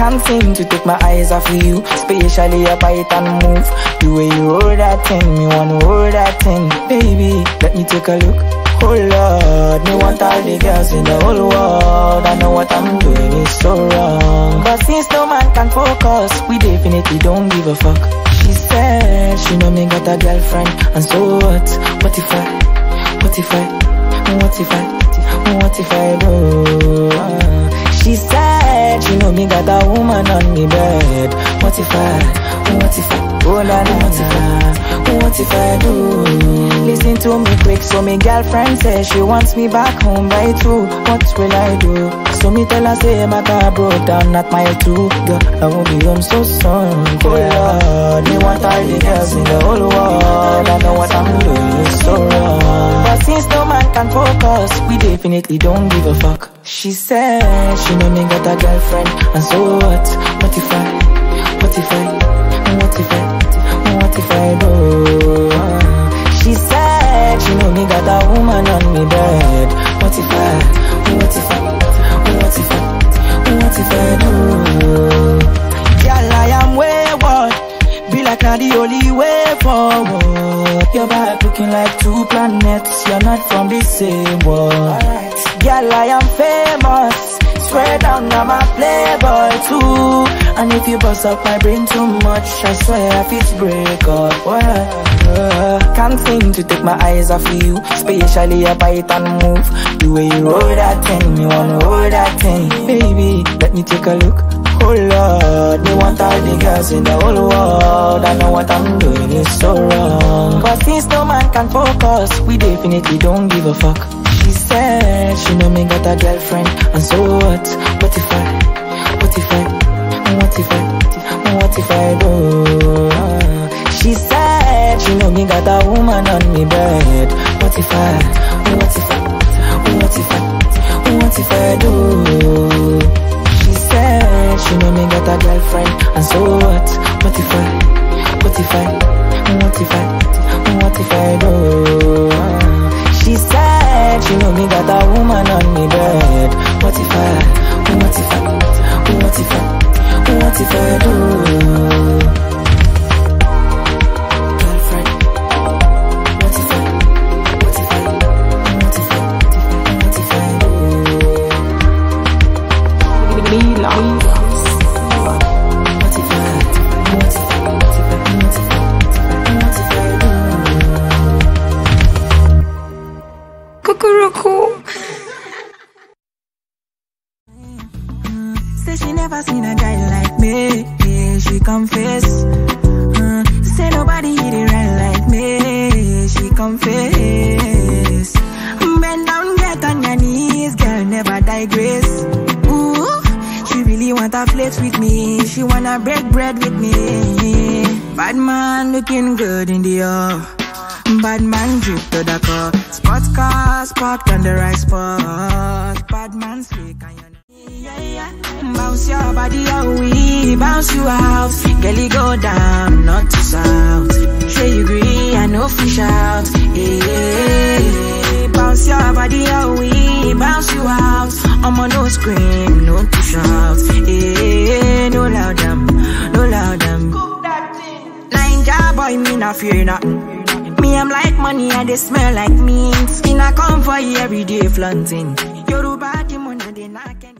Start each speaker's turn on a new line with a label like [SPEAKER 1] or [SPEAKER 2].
[SPEAKER 1] Can't seem to take my eyes off of you, especially your bite and move. The way you hold that thing, me wanna hold that thing. Baby, let me take a look. Oh Lord, me want all the girls in the whole world. I know what I'm doing is so wrong, but since no man can focus, we definitely don't give a fuck. She said she know me got a girlfriend, and so what? What if I do? She said she know me got a woman on me bed. What if I, oh la la la, what if I do? Listen to me quick, so me girlfriend says she wants me back home by 2. What will I do? So me tell her say my car broke down at mile 2. Girl, I won't be home so soon. Oh Lord, me want all the girls in the whole world. I know what I'm doing is so wrong, but since no man can focus, we definitely don't give a fuck. She said she know me got a girlfriend, and so what? What if I do? She said she know me got a woman on me bed. What if I do? Girl, I am wayward, be like not the only way forward. Your back looking like 2 planets, you're not from the same world. Girl, I am famous, swear down I'm a playboy too. And if you bust up my brain too much, I swear I fit break up. Can't seem to take my eyes off of you, especially your bite and move. The way you roll that thing, me wanna hold that thing. Baby, let me take a look. Oh Lord, me want all the girls in the whole world. I know what I'm doing is so wrong, but since no man can focus, we definitely don't give a fuck. She said she know me got a girlfriend, and so what? What if I do? She said she know me got a woman on me bed. What if I do? She said she know me got a girlfriend, and so what? What if I do? She said she know me got a woman on me bed. What if I do? Say she never seen a guy like me, yeah, she confess. Say nobody hit it right like me, she confess. Bend down, get on your knees, girl, never digress. Ooh, she really wanna flex with me, she wanna break bread with me. Bad man looking good in the air, bad man drip to the car. Sports cars parked on the right spot. Bad man slick and you bounce your body out, we bounce you out. Girl, go down, not to south. Sure you agree, I know fish out. Yeah. Bounce your body out, we bounce you out. I'm on no scream, no to shout. Yeah. No loud them, no loud them. Nine job boy, me not fear nothing. Me, I'm like money and they smell like me. Skin I come for you every day flaunting. You're the body money, they not can.